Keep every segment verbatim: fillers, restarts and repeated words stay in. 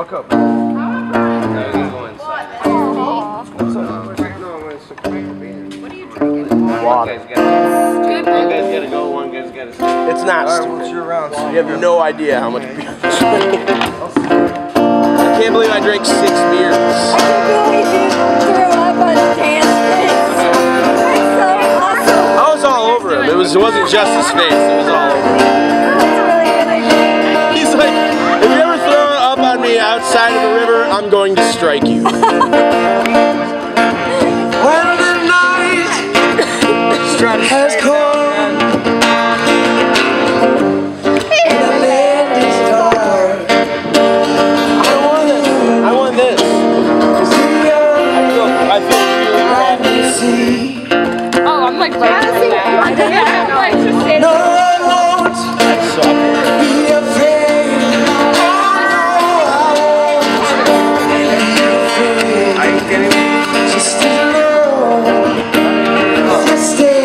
walk up. No, we're gonna go inside. What are you drinking? Water. One guy's gotta, one guy's gotta go, one guy's gotta stay. It's not Alright, stupid. what's your round? So You have no idea how much beer I'm drinking. I can't believe I drank six beers. I can't believe you threw up on the dance face. That's so awesome. I was all over him. It was. It wasn't just his face. It was all over him. That's a really good idea. He's like, if you ever throw up on me outside of the river, I'm going to strike you. when the night has come and the land is dark, I want this. I want this. I feel. I feel really I bad. can see. Oh, I'm like right Honestly, there. I don't I'm know. like just sitting. No, I won't That's so awkward. be afraid. Oh, no, I won't be afraid. Are you kidding me? Just stay alone. Just stay.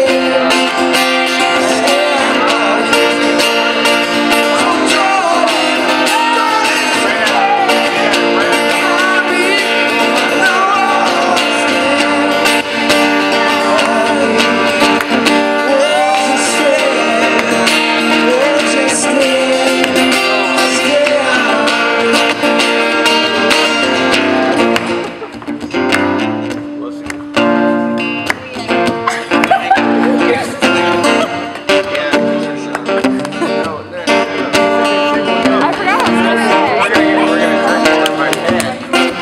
I forgot what I was gonna say. We're gonna, we're gonna turn you on my head.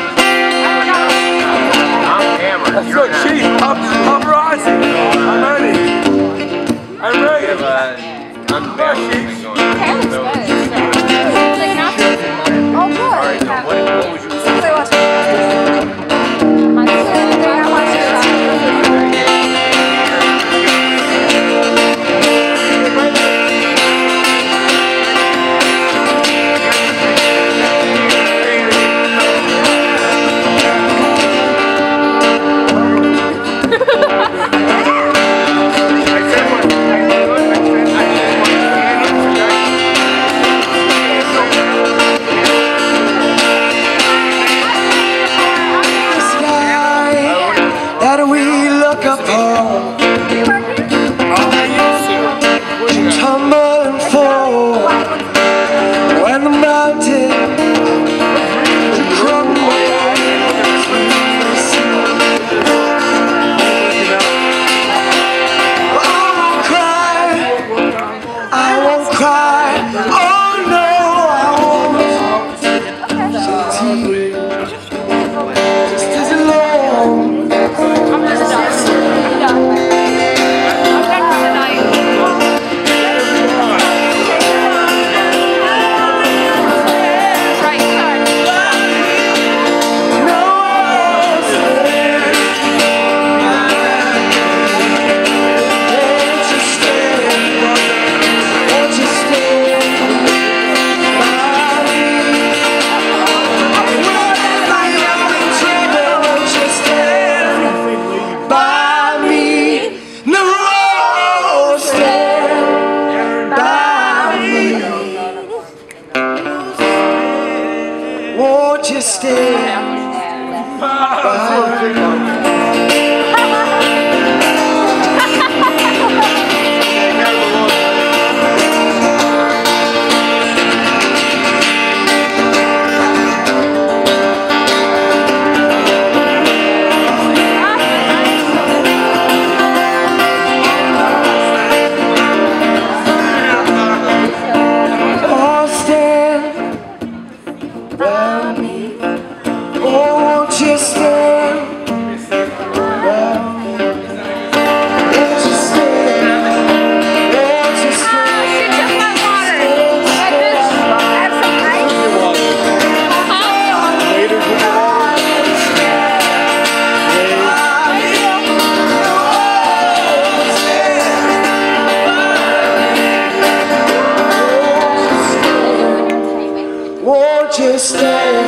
I'm hammered. That's You're good. not. Chief, I'm, I'm rising. I'm ready. I'm We ready. have a unbalanced thing going on. That was So- good. So, like, not this one. Oh, good. Alright, so what, what would you Since I watched it. My sister, I watched it. The sky that we look upon can tumble and fall when the mountain crumble. I won't cry, I won't cry. Oh no, I won't. Just as alone. I'm just done. I'm done. I'm done for the night. Right, sorry. No one's there. Won't you stay? Won't you stay by me? Whenever you're in trouble, won't you stand by me? No, stand by me. Won't you stay? Oh, stand by me. Oh, won't you stand by me? Won't you stand? Won't you stand? She took my water. Like this. Have some ice. Later for the Won't you stay?